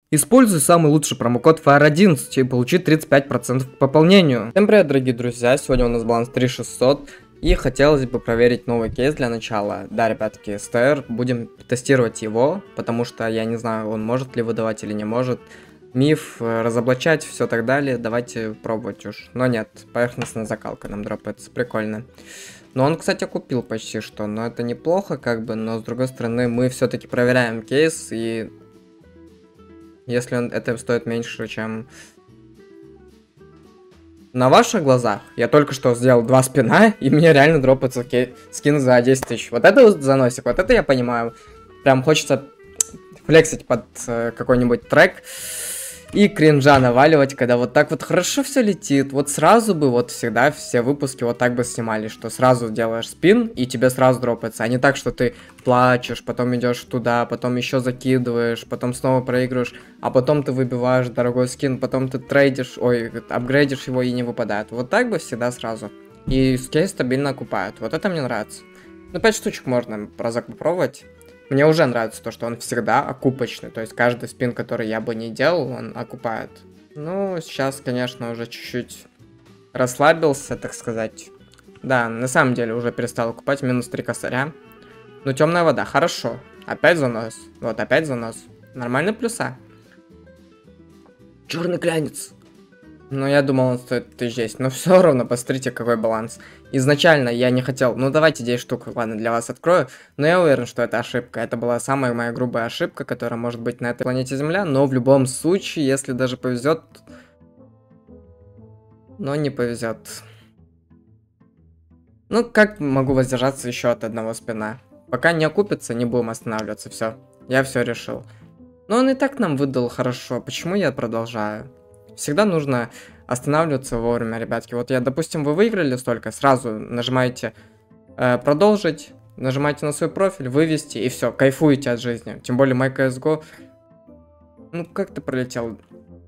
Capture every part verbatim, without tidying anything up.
Используй самый лучший промокод эф эй ар одиннадцать и получи тридцать пять процентов к пополнению. Всем привет, дорогие друзья, сегодня у нас баланс три тысячи шестьсот. И хотелось бы проверить новый кейс для начала. Да, ребятки, эс тэ эр, будем тестировать его, потому что я не знаю, он может ли выдавать или не может. Миф, разоблачать, все так далее, давайте пробовать уж. Но нет, поверхностная закалка нам дропается, прикольно. Но он, кстати, купил почти что, но это неплохо как бы, но с другой стороны мы все-таки проверяем кейс, и если он, это стоит меньше, чем... На ваших глазах я только что сделал два спина, и мне реально дропается скин за десять тысяч. Вот это заносик, вот это я понимаю. Прям хочется флексить под э, какой-нибудь трек и кринжа наваливать, когда вот так вот хорошо все летит. Вот сразу бы, вот всегда все выпуски вот так бы снимали, что сразу делаешь спин, и тебе сразу дропается. А не так, что ты плачешь, потом идешь туда, потом еще закидываешь, потом снова проигрываешь, а потом ты выбиваешь дорогой скин, потом ты трейдишь, ой, апгрейдишь его и не выпадает. Вот так бы всегда сразу. И скейс стабильно окупают. Вот это мне нравится. Ну, пять штучек можно разок попробовать. Мне уже нравится то, что он всегда окупочный, то есть каждый спин, который я бы не делал, он окупает. Ну, сейчас, конечно, уже чуть-чуть расслабился, так сказать. Да, на самом деле уже перестал окупать, минус три косаря. Ну, темная вода, хорошо. Опять занос. Вот, опять занос. Нормально плюса. Черный клянец. Ну, я думал, он стоит тысяч десять, но все равно, посмотрите, какой баланс. Изначально я не хотел, ну, давайте десять штук, ладно, для вас открою, но я уверен, что это ошибка. Это была самая моя грубая ошибка, которая может быть на этой планете Земля, но в любом случае, если даже повезет, но не повезет. Ну, как могу воздержаться еще от одного спина? Пока не окупится, не будем останавливаться, все. Я все решил. Но он и так нам выдал хорошо, почему я продолжаю? Всегда нужно останавливаться вовремя, ребятки. Вот я, допустим, вы выиграли столько, сразу нажимаете э, продолжить, нажимаете на свой профиль, вывести, и все, кайфуете от жизни. Тем более май си эс го. Ну, как ты пролетел?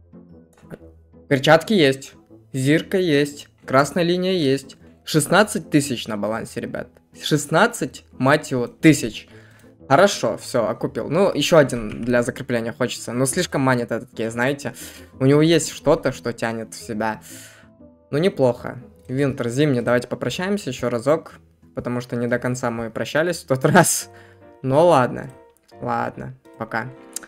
Перчатки есть, зирка есть, красная линия есть. шестнадцать тысяч на балансе, ребят. шестнадцать, мать его, тысяч. Хорошо, все, окупил. Ну, еще один для закрепления хочется. Но слишком манит этот кейс, знаете. У него есть что-то, что тянет в себя. Ну, неплохо. Винтер, зимний, давайте попрощаемся еще разок. Потому что не до конца мы прощались в тот раз. Но ладно. Ладно, пока.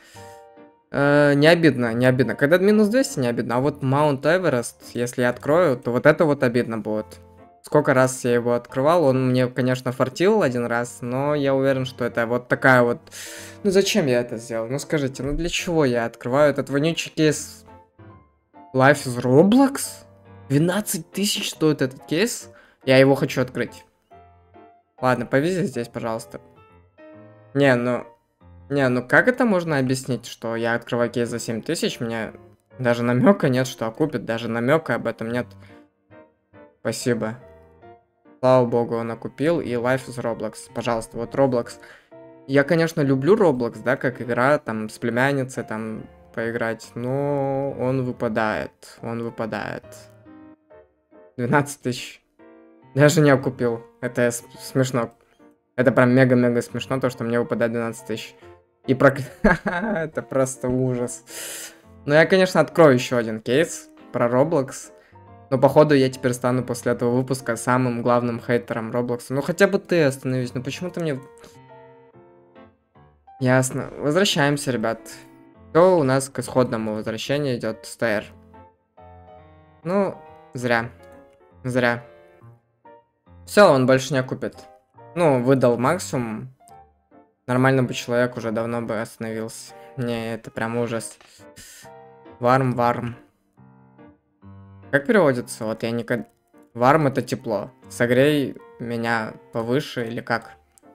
Э, не обидно, не обидно. Когда минус двести, не обидно. А вот Маунт Эверест, если я открою, то вот это вот обидно будет. Сколько раз я его открывал, он мне, конечно, фартил один раз, но я уверен, что это вот такая вот... Ну зачем я это сделал? Ну скажите, ну для чего я открываю этот вонючий кейс? Life is Roblox? двенадцать тысяч стоит этот кейс? Я его хочу открыть. Ладно, повези здесь, пожалуйста. Не, ну... Не, ну как это можно объяснить, что я открываю кейс за семь тысяч? Мне даже намека нет, что окупит, даже намека об этом нет. Спасибо. Слава богу, он окупил, и Life is Roblox. Пожалуйста, вот Roblox. Я, конечно, люблю Roblox, да, как игра, там, с племянницей, там, поиграть, но он выпадает, он выпадает. двенадцать тысяч. Даже не окупил. Это смешно. Это прям мега-мега смешно, то, что мне выпадает двенадцать тысяч. И про... Это просто ужас. Но я, конечно, открою еще один кейс про Roblox. Но походу я теперь стану после этого выпуска самым главным хейтером Roblox. Ну хотя бы ты остановись, ну почему ты мне... Ясно. Возвращаемся, ребят. Все у нас к исходному возвращению идет эс тэ эр. Ну, зря. Зря. Все, он больше не окупит. Ну, выдал максимум. Нормально бы человек уже давно бы остановился. Не, это прям ужас. Варм, варм. Как переводится? Вот я никогда... Варм это тепло. Согрей меня повыше или как?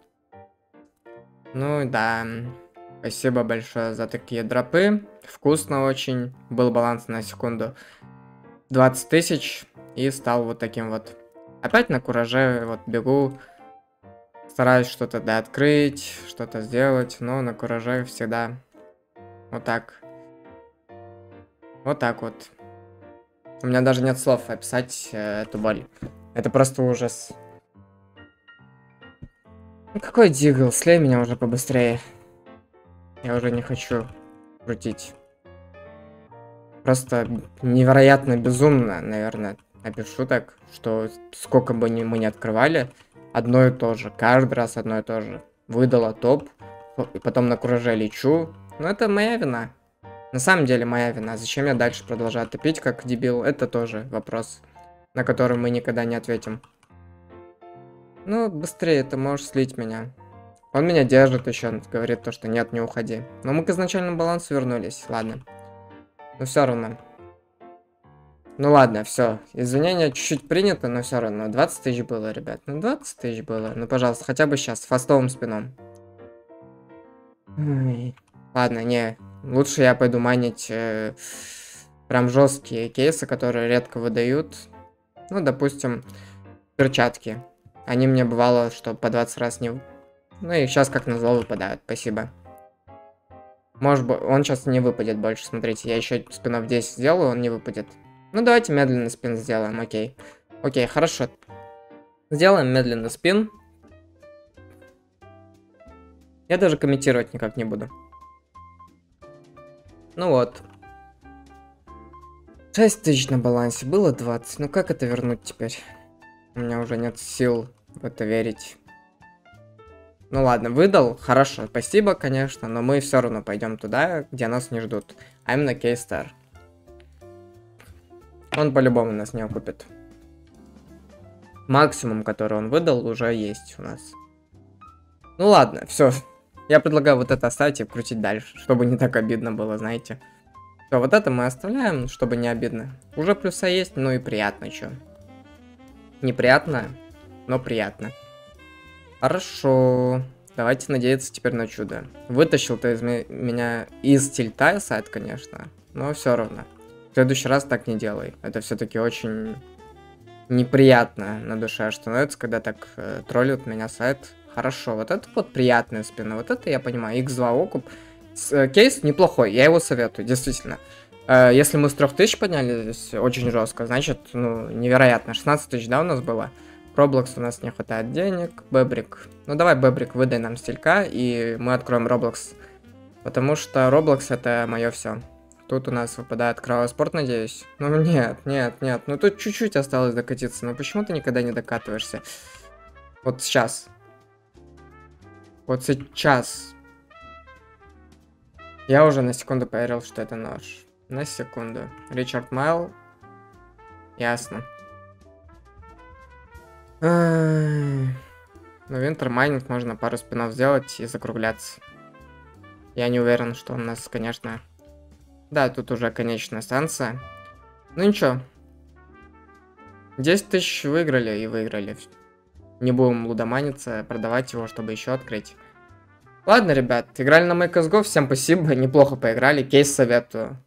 Ну да. Спасибо большое за такие дропы. Вкусно очень. Был баланс на секунду. двадцать тысяч. И стал вот таким вот. Опять на кураже вот бегу. Стараюсь что-то дооткрыть, что-то сделать. Но на кураже всегда вот так. Вот так вот. У меня даже нет слов описать э, эту боль. Это просто ужас. Ну какой дигл? Слей меня уже побыстрее. Я уже не хочу крутить. просто невероятно безумно, наверное, напишу так, что сколько бы ни мы не открывали, одно и то же, каждый раз одно и то же. Выдала топ, и потом на кураже лечу. Но это моя вина. На самом деле моя вина. Зачем я дальше продолжаю топить, как дебил? Это тоже вопрос, на который мы никогда не ответим. Ну, быстрее, ты можешь слить меня. Он меня держит еще, говорит то, что нет, не уходи. Но мы к изначальному балансу вернулись, ладно. Но все равно. Ну ладно, все. Извинения чуть-чуть принято, но все равно. двадцать тысяч было, ребят. Ну двадцать тысяч было. Ну пожалуйста, хотя бы сейчас, с фастовым спином. Ой. Ладно, не. Лучше я пойду майнить э, прям жесткие кейсы, которые редко выдают. Ну, допустим, перчатки. Они мне бывало, что по двадцать раз не... Ну и сейчас как назло выпадают, спасибо. Может быть, он сейчас не выпадет больше, смотрите. Я еще спинов десять сделаю, он не выпадет. Ну, давайте медленный спин сделаем, окей. Окей, хорошо. Сделаем медленный спин. Я даже комментировать никак не буду. Ну вот. шесть тысяч на балансе, было двадцать. Ну как это вернуть теперь? У меня уже нет сил в это верить. Ну ладно, выдал, хорошо, спасибо, конечно, но мы все равно пойдем туда, где нас не ждут. А именно Кейстар. Он по-любому нас не окупит. Максимум, который он выдал, уже есть у нас. Ну ладно, все. Я предлагаю вот это оставить и крутить дальше, чтобы не так обидно было, знаете. Все, вот это мы оставляем, чтобы не обидно. Уже плюса есть, ну и приятно, что. Неприятно, но приятно. Хорошо. Давайте надеяться теперь на чудо. Вытащил ты из меня из тильта сайт, конечно, но все равно. В следующий раз так не делай. Это все-таки очень неприятно на душе становится, когда так э, троллят меня сайт. Хорошо, вот это вот приятная спина. Вот это я понимаю. икс два окуп. С, э, кейс неплохой, я его советую, действительно. Э, если мы с трех тысяч поднялись очень жестко, значит, ну, невероятно. шестнадцать тысяч, да, у нас было? Roblox у нас не хватает денег. Бэбрик. Ну давай, Бэбрик, выдай нам стилька, и мы откроем Roblox. Потому что Roblox это мое все. Тут у нас выпадает кровоспорт, надеюсь. Ну нет, нет, нет. Ну тут чуть-чуть осталось докатиться. Ну почему ты никогда не докатываешься? Вот сейчас. Вот сейчас. Я уже на секунду поверил, что это нож. На секунду. Ричард Майл. Ясно. Ну, Винтер майнинг можно пару спинов сделать и закругляться. Я не уверен, что у нас, конечно... Да, тут уже конечная станция. Ну ничего. десять тысяч выиграли и выиграли. Не будем лудоманиться, продавать его, чтобы еще открыть. Ладно, ребят, играли на Make Us Go, всем спасибо, неплохо поиграли, кейс советую.